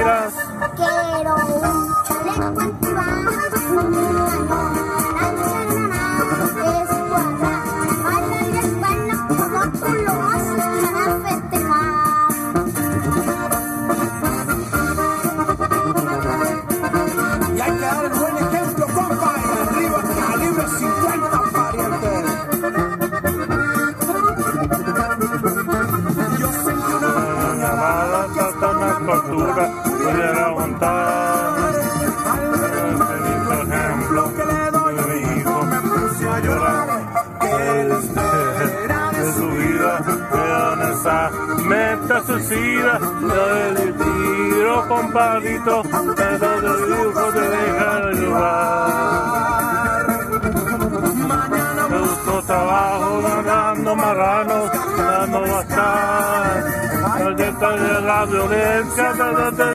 miras. Quiero un chaleco antibalas, un cañón, naranja en una nave escuadra. Bailar es bueno como tú lo haces para festejar. Y hay que dar el buen ejemplo, compa, y arriba calibre 50, pariente. Yo sentí una llamada Satanás tortura, pudiera aguantar. Este ejemplo que le doy a mi hijo, me puse a llorar. Él espera de su vida, queda en esa meta suicida. El tiro, compadrito, pero de dibujo te deja el lugar. Me gustó trabajo, ganando marranos, dando bastar. El detalle de la violencia,